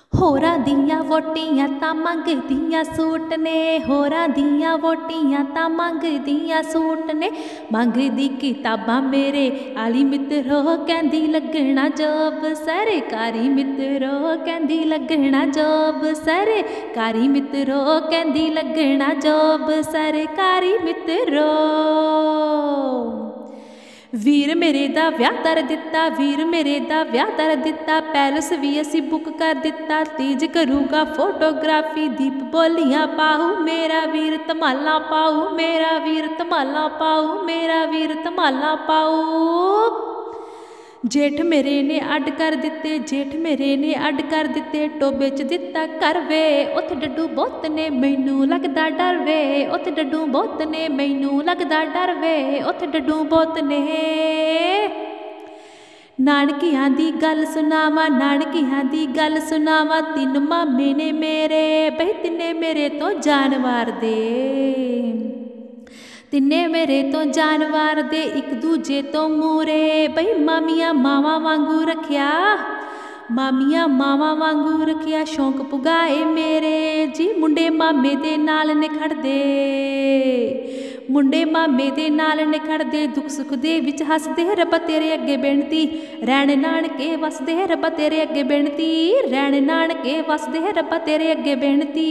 होरां दियां वोटियां तां मंगदियां सूट ने, होरां दियां वोटियां तां मंगदियां सूट ने। मंगदी किताबां मेरे आली मित्रो कहंदी लगना जॉब सरकारी मित्रो कहंदी लगना जॉब सरकारी मित्रो कहंदी लगना जॉब सरकारी मित्रो। वीर मेरे दा विआह कर दिता, वीर मेरे दा विआह कर दिता, पैलेस भी असी बुक कर दिता, तेज करूगा फोटोग्राफी, दीप बोलियां पाऊ मेरा वीर धमाला पाऊ, मेरा वीर धमाला पाऊ, मेरा वीर धमाला पाऊ। जेठ मेरे ने अड कर दिते, जेठ मेरे ने अड कर दिते, टोबे च दिता कर वे, उथ डड्डू बहुत ने मैनू लगदा डर वे, उथ डड्डू बहुत ने मैनू लगदा डर वे, उथ डड्डू बहुत ने। नानकियां दी गल सुनावा, नानकियां दी गल सुनावा, तीन मामे ने मेरे बई तिन्ने मेरे तो जानवार दे, तिन्ने मेरे तो जानवार दे, एक दूजे तो मूरे बई मामिया मावा वांगू रखिया, मामिया मावा वांगू रखिया, शौक पुगाए मेरे जी मुंडे मामे दे नाल ने खड़दे, मुंडे मामे दे नाल ने खड़दे, दुख सुख दे विच हसदे रब्बा तेरे अगे बेनती, रैण नानके वसदे रब्बा तेरे अगे बेनती, रैण नानके वसदे रब्बा तेरे अगे बेनती।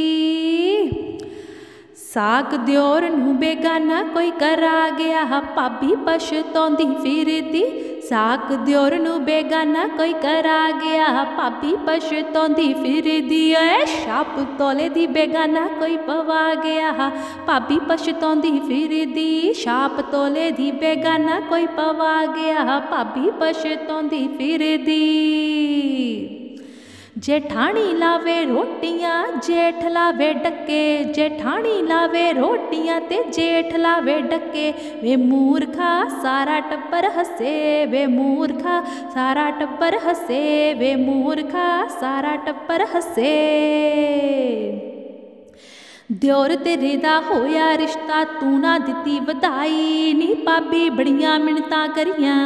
साक दियोर नू बेगाना कोई करा गया, भाभी पछतौंदी फिरदी, साक दियोर नू बेगाना कोई करा गया, भाभी पछतौंदी फिरदी, छाप तोले दी बेगाना कोई पवा गया, भाभी पछतौंदी फिरदी, छाप तोले दी बेगाना कोई पवा गया, भाभी पछतौंदी फिरदी। जेठानी लावे रोटियां जेठ लावे डके, जेठानी लावे रोटियां ते जेठ लावे डके, वे मूर्खा सारा टब्बर हसे, वे मूर्खा सारा टब्बर हसे, वे मूर्खा सारा टब्बर हसे। दियोर तेरे दा होया रिश्ता तू ना दिती वधाई, नी भाभी बड़ियां मिन्नतां करियां,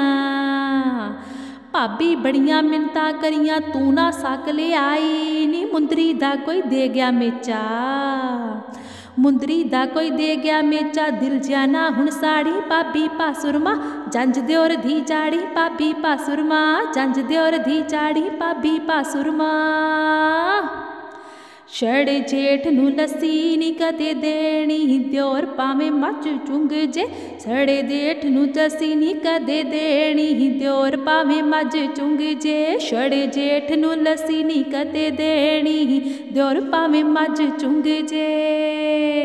भाभी बड़ियां मिन्नतां करियां, तू ना सक ले आई, नी मुंदरी दा कोई दे गया मेचा, मुंदरी दा कोई दे गया मेचा, दिल जाना हुण साड़ी भाभी पासुरमा, जंज दियोर दी जाड़ी भाभी पासुरमा, जंज दियोर दी जाड़ी भाभी पासुरमा। छड़े जेठ नू लस्सी नी कदे देनी, दियोर भावें मच चुंग जे, छड़े जेठ नू लस्सी नी कदे देनी, दियोर भावें मच चुंग जे, छड़े जेठ नू लस्सी नी कदे देनी, दियोर भावें मच चुंग जे।